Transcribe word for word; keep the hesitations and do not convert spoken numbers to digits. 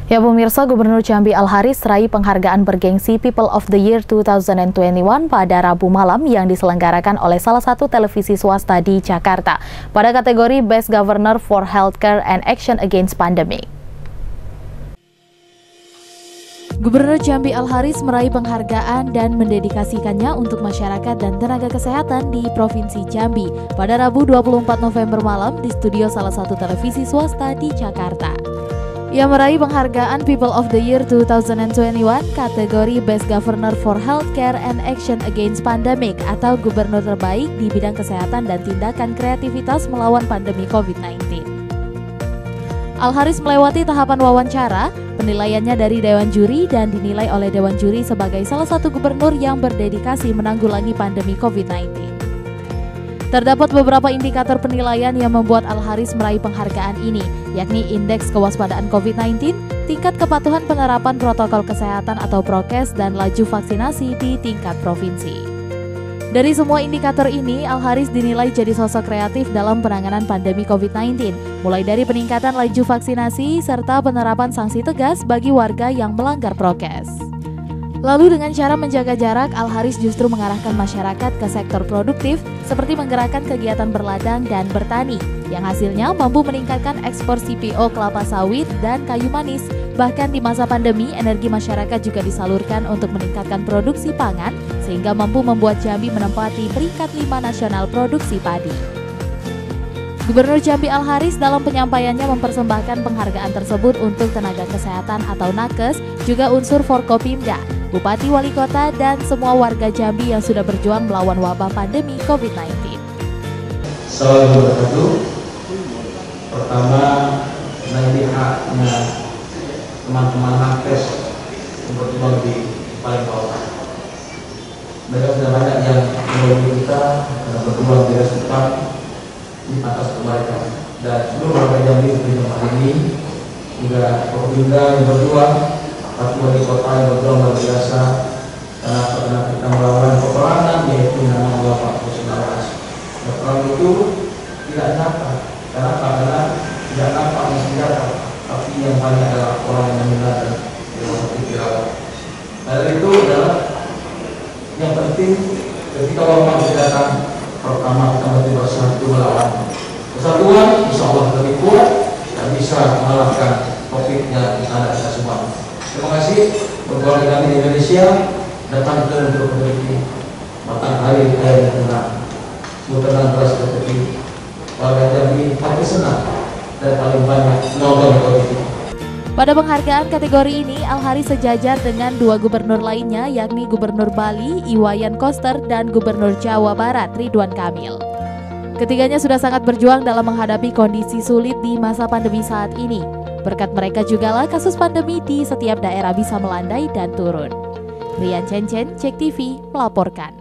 Ya pemirsa, Gubernur Jambi Al-Haris raih penghargaan bergengsi People of the Year dua ribu dua puluh satu pada Rabu malam yang diselenggarakan oleh salah satu televisi swasta di Jakarta pada kategori Best Governor for Healthcare and Action Against Pandemic. Gubernur Jambi Al-Haris meraih penghargaan dan mendedikasikannya untuk masyarakat dan tenaga kesehatan di Provinsi Jambi pada Rabu dua puluh empat November malam di studio salah satu televisi swasta di Jakarta. Ia meraih penghargaan People of the Year dua ribu dua puluh satu kategori Best Governor for Healthcare and Action Against Pandemic atau Gubernur terbaik di bidang kesehatan dan tindakan kreativitas melawan pandemi COVID sembilan belas. Al-Haris melewati tahapan wawancara, penilaiannya dari Dewan Juri dan dinilai oleh Dewan Juri sebagai salah satu gubernur yang berdedikasi menanggulangi pandemi COVID sembilan belas. Terdapat beberapa indikator penilaian yang membuat Al-Haris meraih penghargaan ini, yakni Indeks Kewaspadaan COVID sembilan belas, tingkat kepatuhan penerapan protokol kesehatan atau prokes, dan laju vaksinasi di tingkat provinsi. Dari semua indikator ini, Al-Haris dinilai jadi sosok kreatif dalam penanganan pandemi COVID sembilan belas, mulai dari peningkatan laju vaksinasi serta penerapan sanksi tegas bagi warga yang melanggar prokes. Lalu dengan cara menjaga jarak, Al-Haris justru mengarahkan masyarakat ke sektor produktif seperti menggerakkan kegiatan berladang dan bertani, yang hasilnya mampu meningkatkan ekspor C P O kelapa sawit dan kayu manis. Bahkan di masa pandemi, energi masyarakat juga disalurkan untuk meningkatkan produksi pangan, sehingga mampu membuat Jambi menempati peringkat lima nasional produksi padi. Gubernur Jambi Al-Haris dalam penyampaiannya mempersembahkan penghargaan tersebut untuk tenaga kesehatan atau nakes, juga unsur Forkopimda, Bupati Wali Kota, dan semua warga Jambi yang sudah berjuang melawan wabah pandemi COVID sembilan belas. Assalamualaikum warahmatullahi wabarakatuh. Pertama, nanti haknya teman-teman nakes yang berjuang di paling bawah. Mereka sudah banyak yang melalui kita dan berjuang di depan di atas kebaikan. Dan seluruh warga Jambi di hari ini juga Forkopimda yang berjuang, Bupati Wali Kota yang berjuang luar biasa karena pernah kita melawan peperangan, yaitu nama wabah covid sembilan belas. Peperangan itu tidak nyata, karena karena tidak nampak senjata, tapi yang banyak adalah orang yang meninggal dan dirawat. Hal itu adalah yang penting ketika wabah itu datang. Pertama kita mesti bersatu melawan. Persatuan, insya Allah lebih kuat dan bisa mengalahkan COVID-nya di tanah kita semua. Terima kasih untuk kami di Indonesia datang ke untuk memiliki matahari air yang tenang, tenang terus seperti warga Jambi paling senang dan paling banyak nonton COVID. Pada penghargaan kategori ini, Al-Haris sejajar dengan dua gubernur lainnya, yakni Gubernur Bali Iwayan Koster dan Gubernur Jawa Barat Ridwan Kamil. Ketiganya sudah sangat berjuang dalam menghadapi kondisi sulit di masa pandemi saat ini. Berkat mereka jugalah kasus pandemi di setiap daerah bisa melandai dan turun. Rian Cencen, Cek T V, melaporkan.